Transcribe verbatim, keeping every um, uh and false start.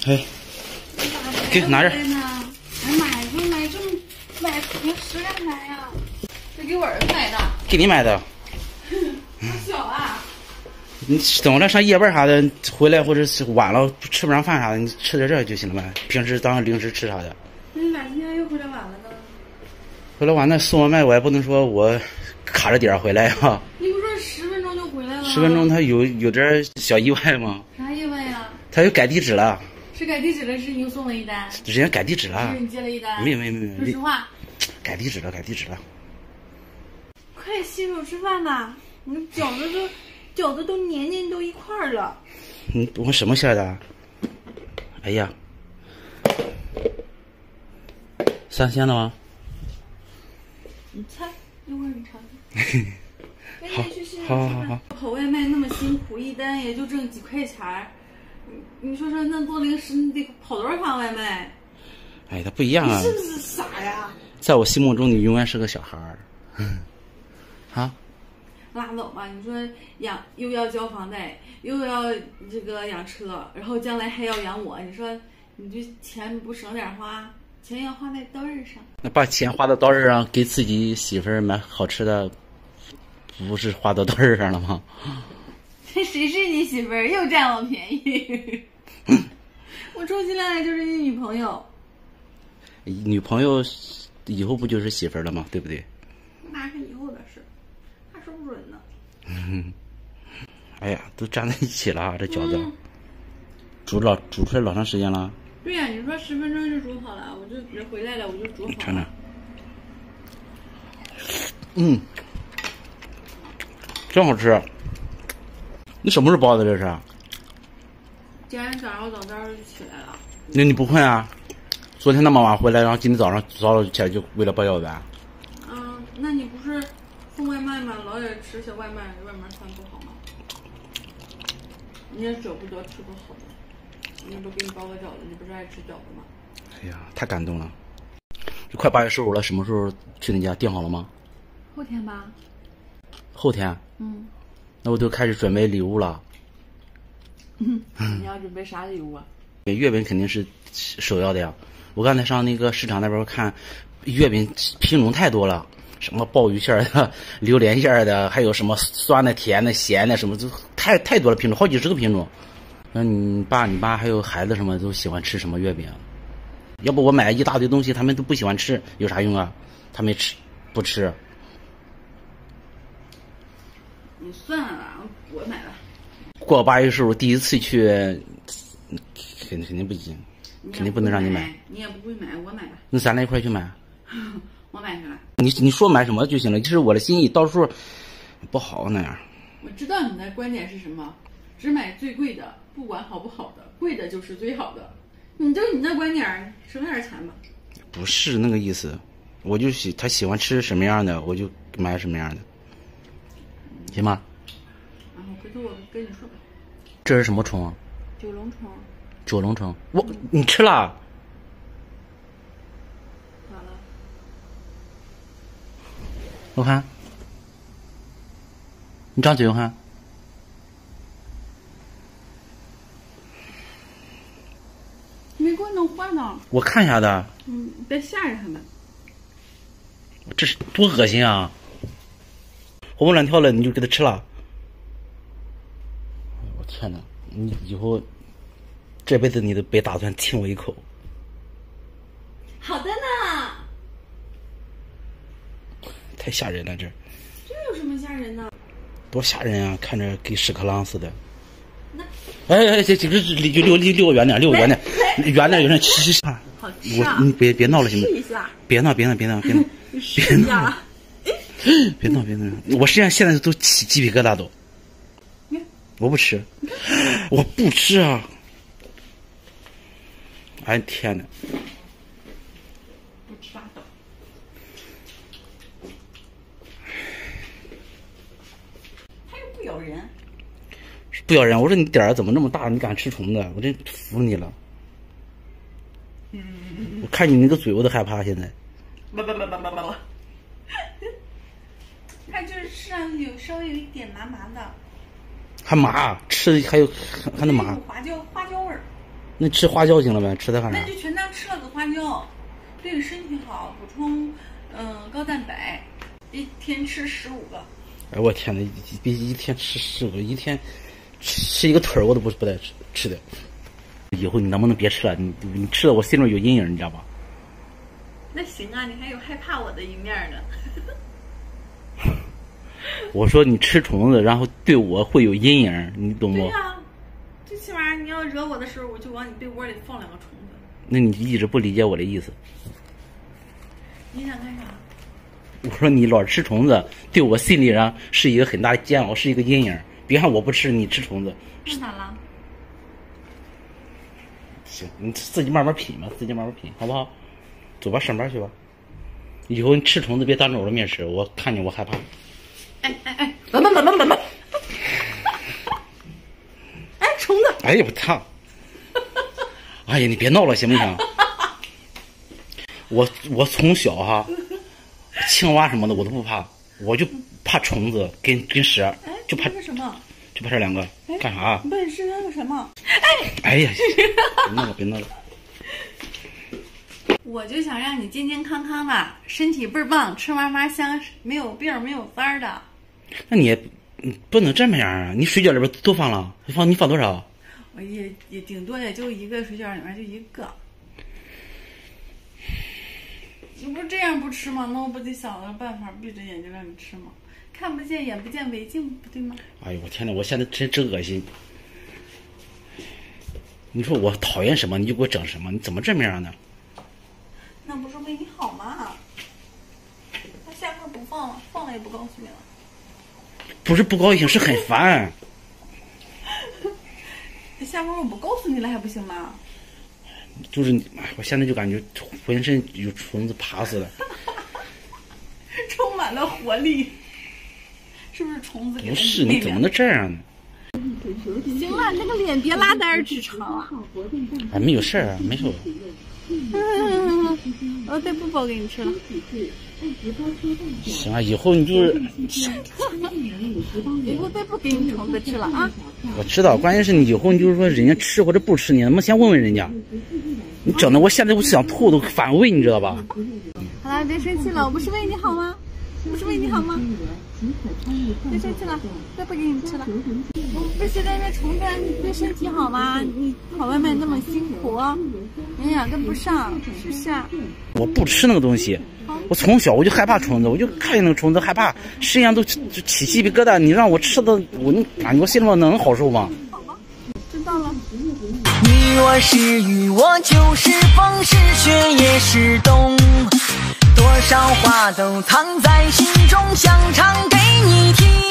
哎，给拿着。 哎呀妈呀，给我买这么买平时干啥呀？这给我儿子买的。 给你买的。 好小啊！ 你等着上夜班啥的，回来或者是晚了吃不上饭啥的，你吃点这就行了呗。平时当零食吃啥的。 那你咋今天又回来晚了呢？ 回来晚那送外卖我也不能说我卡着点回来啊。 你不说十分钟就回来了吗？ 十分钟他有有点小意外吗？ 啥意外呀？ 他又改地址了。 是改地址了，是你又送了一单？ 人家改地址了。 是你接了一单？ 没有没有没有。 说实话。 改地址了，改地址了。 快洗手吃饭吧，你饺子都饺子都黏黏都一块儿了。 嗯，我什么馅的？哎呀，三鲜的吗？ 你猜，一会儿你尝尝。 好，好好好。 跑外卖那么辛苦，一单也就挣几块钱儿。你说说，那做零食你得跑多少趟外卖？ 哎，他不一样啊！ 你是不是傻呀？ 在我心目中，你永远是个小孩儿。啊？ 拉倒吧！你说养又要交房贷，又要这个养车，然后将来还要养我，你说你这钱不省点花，钱要花在刀刃上。 那把钱花到刀刃上，给自己媳妇儿买好吃的，不是花到刀刃上了吗？ 谁是你媳妇儿？又占我便宜！我充其量也就是你女朋友。 女朋友以后不就是媳妇儿了吗？对不对？ 那是以后的事，还说不准呢。 嗯，哎呀，都粘在一起了，这饺子、嗯、煮老煮出来老长时间了。 对呀、啊，你说十分钟就煮好了，我就人回来了，我就煮好了。 尝尝。嗯，真好吃。你什么时候包的这是？ 今天早上我早早就起来了。 那你不困啊？昨天那么晚回来，然后今天早上早早起来就为了包饺子。 嗯，那你不是送外卖吗？老也吃些外卖，外卖饭不好吗？你也舍不得吃个好的，你不给你包个饺子，你不是爱吃饺子吗？ 哎呀，太感动了！这快八月十五了，什么时候去你家？订好了吗？ 后天吧。 后天？ 嗯。 那我都开始准备礼物了。 嗯，你要准备啥礼物啊？ 月饼肯定是首要的呀。我刚才上那个市场那边看，月饼品种太多了，什么鲍鱼馅的、榴莲馅的，还有什么酸的、甜的、咸的，什么就太太多了品种，好几十个品种。那你爸、你妈还有孩子什么都喜欢吃什么月饼？要不我买一大堆东西，他们都不喜欢吃，有啥用啊？他们吃不吃？ 你算了吧，我买了。 过八月十五第一次去，肯定肯定不行，肯定不能让你买。 你也不会买，我买吧。 那咱俩一块去买。 我买去了。 你你说买什么就行了，这是我的心意，到时候不好那样。 我知道你的观点是什么，只买最贵的，不管好不好的，贵的就是最好的。你就你那观点，省点钱吧。 不是那个意思，我就喜他喜欢吃什么样的，我就买什么样的，行吗？ 然后回头我跟你说吧。 这是什么虫？ 九龙虫。 九龙虫，我你吃了？ 咋了？ 我看，你张嘴我看。 没给我弄坏呢。 我看一下的。 嗯，别吓着他们。 这是多恶心啊！活蹦乱跳的，你就给他吃了。我天哪！你以后这辈子你都别打算亲我一口。 好的呢。 太吓人了，这。 这有什么吓人的？ 多吓人啊！看着跟屎壳郎似的。 那。 哎哎，这这这离离离离我远点，离我远点，远点有点气气。 好吃啊！ 我你别别闹了行不行？别闹别闹别闹别闹别闹！别闹别闹！我身上现在都起鸡皮疙瘩都。我不吃，我不吃啊！哎天哪！ 不吃拉倒。它又不咬人。 不咬人！我说你点儿怎么那么大？你敢吃虫子？我真服你了。我看你那个嘴我都害怕现在。 不不不不不不。它就是吃上去有稍微有一点麻麻的。 还麻，吃还有还能麻。 花椒花椒味儿。 那吃花椒行了呗？吃它干啥？ 那就全当吃了个花椒，对身体好，补充嗯、呃、高蛋白，一天吃十五个。 哎我天呐，比一天吃十个，一天吃一个腿儿我都不不带吃吃的。以后你能不能别吃了？你你吃了我心里有阴影，你知道吧？ 那行啊，你还有害怕我的一面呢。 我说你吃虫子，然后对我会有阴影，你懂不？ 对呀、啊，最起码你要惹我的时候，我就往你被窝里放两个虫子。 那你一直不理解我的意思。 你想干啥？ 我说你老吃虫子，对我心理上是一个很大的煎熬，是一个阴影。别看我不吃，你吃虫子。 那咋了？ 行，你自己慢慢品吧，自己慢慢品，好不好？走吧，上班去吧。以后你吃虫子别当着我的面吃，我看见我害怕。 哎哎哎，慢慢慢慢慢慢。哎，虫子！ 哎呀，我烫！哎呀，你别闹了，行不行？我我从小哈，青蛙什么的我都不怕，我就怕虫子跟跟蛇， 哎， 就怕个什么？ 就怕这两个。干啥？ 你问是那个什么？哎！ 哎呀，别闹了，别闹了。 我就想让你健健康康的，身体倍儿棒，吃嘛嘛香，没有病没有灾的。 那你也你不能这么样啊！你水饺里边都放了，你放你放多少？ 我也也顶多也就一个水饺里面就一个。你不这样不吃吗？那我不得想个办法闭着眼睛让你吃吗？看不见眼不见为净，不对吗？ 哎呦我天哪！我现在真真恶心。你说我讨厌什么，你就给我整什么，你怎么这么样呢？ 那不是为你好吗？他下课不放了，放了也不告诉你了。 不是不高兴，是很烦。 他下课我不告诉你了还不行吗？ 就是你，我现在就感觉浑身有虫子爬死了， 充满了活力，是不是虫子给？ 不是，你怎么能这样呢？ 行了，那个脸别拉单直肠啊！ 哎，没有事儿啊，没事。 嗯，我再不包给你吃了。 行啊，以后你就是， 以后再不给你虫子吃了啊！ 我知道，关键是你以后你就是说人家吃或者不吃，你能不能先问问人家？你整的我现在我想吐都反胃，你知道吧？ 好了，别生气了，我不是为你好吗？不是为你好吗？别生气了，再不给你吃了。不是那个虫子对身体好吗？你跑外面那么辛苦，营养跟不上，是不是？ 我不吃那个东西，我从小我就害怕虫子，我就看见那个虫子害怕，身上都就起鸡皮疙瘩。你让我吃的，我感觉我心里面能好受吗？ 好吧，知道了。 你我是雨，我就是风，是雪也是冬。多少话都藏在心中，想唱给你听。